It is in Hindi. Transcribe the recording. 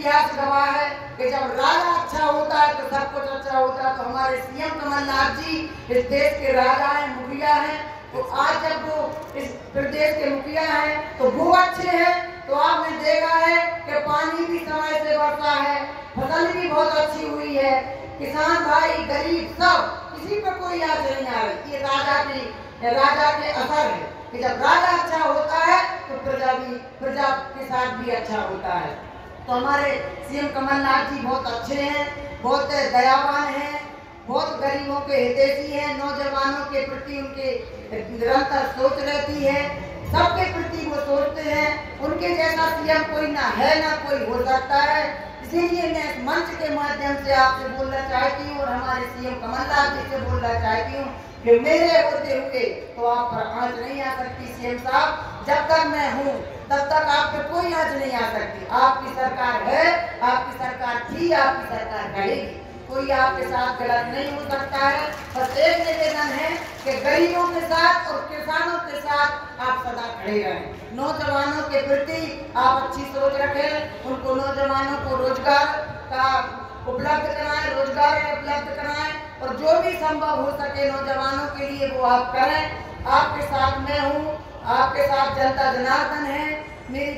इतिहास गवाह है कि जब राजा अच्छा होता है तो सब कुछ अच्छा होता है। तो हमारे सीएम कमलनाथ जी इस देश के राजा हैं, मुखिया हैं। तो आज जब वो इस प्रदेश के मुखिया हैं तो वो अच्छे हैं, तो आपने देखा है कि पानी भी समय से बरसा है, फसल भी बहुत अच्छी हुई है, किसान भाई गरीब सब, किसी पर कोई आज नहीं आ रही। ये राजा के असर है कि जब राजा अच्छा होता है तो प्रजा के साथ भी अच्छा होता है। तो हमारे सीएम कमलनाथ जी बहुत अच्छे हैं, बहुत दयावान हैं, बहुत गरीबों के हितैषी हैं, नौजवानों के प्रति उनके निरंतर सोच रहती है, सबके प्रति वो सोचते हैं। उनके जैसा सीएम कोई ना है, ना कोई हो सकता है। इसीलिए मैं इस मंच के माध्यम से आपसे बोलना चाहती हूँ और हमारे सीएम कमलनाथ जी से बोलना चाहती हूँ कि मेरे होते हुए तो आप पर आंच नहीं आ सकती सीएम साहब। जब तक मैं हूँ तब तक आप पे कोई आंच नहीं आ सकती। आपकी सरकार है, आपकी सरकार थी, आपकी सरकार रहेगी, कोई आपके साथ गलत नहीं हो सकता है। बस एक निवेदन है कि गरीबों के साथ और किसानों के साथ आप सदा खड़े रहें। नौजवानों के प्रति आप अच्छी सोच रखें, उनको नौजवानों को रोजगार का उपलब्ध कराएं, रोजगार उपलब्ध कराएं और जो भी संभव हो सके नौजवानों के लिए वो आप करें। आपके साथ मैं हूँ, आपके साथ जनता जनार्दन है। मेरी